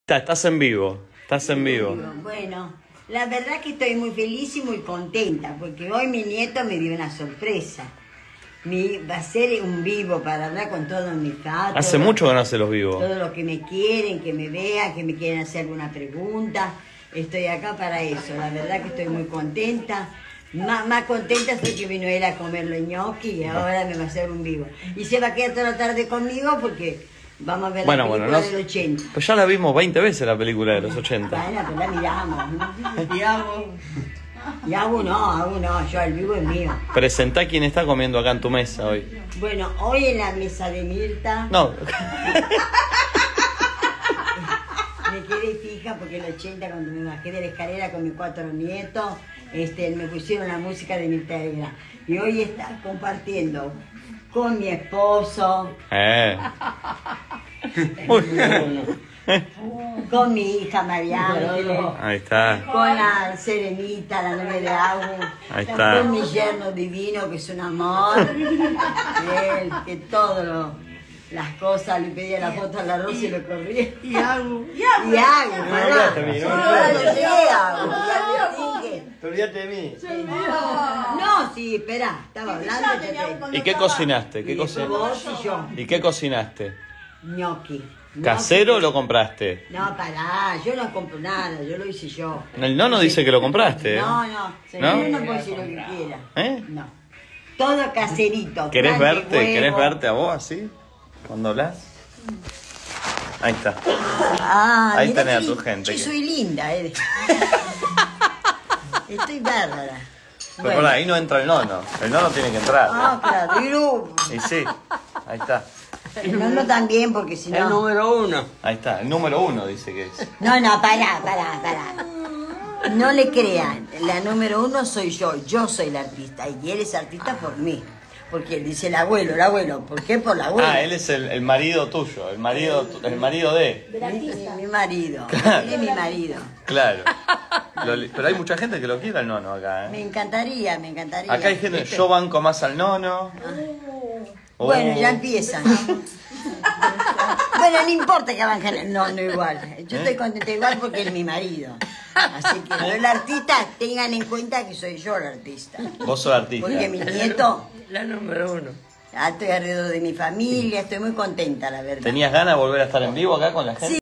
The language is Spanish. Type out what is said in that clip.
Estás en vivo, estás en vivo. Bueno, la verdad que estoy muy feliz y muy contenta, porque hoy mi nieto me dio una sorpresa. Va a ser un vivo para hablar con todos mis padres. Hace mucho que no hace los vivos. Todos los que me quieren, que me vean, que me quieren hacer una pregunta. Estoy acá para eso, la verdad que estoy muy contenta. Más contenta estoy que vino él a comer los ñoquis y ahora me va a hacer un vivo. Y se va a quedar toda la tarde conmigo porque vamos a ver la película del 80. Pues ya la vimos 20 veces la película de los 80. Bueno, pues la miramos. Y Agu no, yo el vivo es mío. Presentá quién está comiendo acá en tu mesa hoy. Bueno, hoy en la mesa de Mirta... No. Me quedé fija porque el 80 cuando me bajé de la escalera con mis 4 nietos, me pusieron la música de Mirta Legrand. Y hoy está compartiendo con mi esposo, con mi hija Mariana, ahí está, con la Serenita, la novia de Agu, ahí está, con mi yerno divino que es un amor, que todo las cosas, le pedía la foto a la Rosa y lo corría. Y Agu, pará. Te olvidaste de mí. No, sí, espera, estaba hablando. ¿Y qué cocinaste? Vos y yo. ¿Y qué cocinaste? Ñoqui. ¿Casero o lo compraste? No, pará, yo no compro nada, yo lo hice yo. El nono dice que lo compraste. No, ¿No? no puedo decir lo que quiera. ¿Eh? No. Todo caserito. ¿Querés pan de verte? huevo. ¿Querés verte a vos así? Cuando hablas. Ahí está. Ahí mirá tenés a que tu gente. Yo soy linda, Estoy bárbara. Pero por ahí no entra el nono. El nono tiene que entrar. Claro. Y sí, ahí está. No también, porque si no... El número 1. Ahí está, el número 1 dice que es. No, pará. No le crean, la número 1 soy yo soy la artista, y él es artista por mí. Porque él dice el abuelo, ¿por qué? Por la abuela. Ah, él es el marido tuyo, el marido de... Mi marido, Claro. él es mi marido. Claro. Pero hay mucha gente que lo quiere al nono acá, Me encantaría. Acá hay gente, yo banco más al nono. Bueno, ya empiezan. Bueno, no importa que banquen el nono igual. Yo estoy contenta igual porque él es mi marido. Así que los artistas tengan en cuenta que soy yo la artista. Vos sos artista. Porque mi nieto... La número 1. Estoy alrededor de mi familia, estoy muy contenta, la verdad. ¿Tenías ganas de volver a estar en vivo acá con la gente? Sí.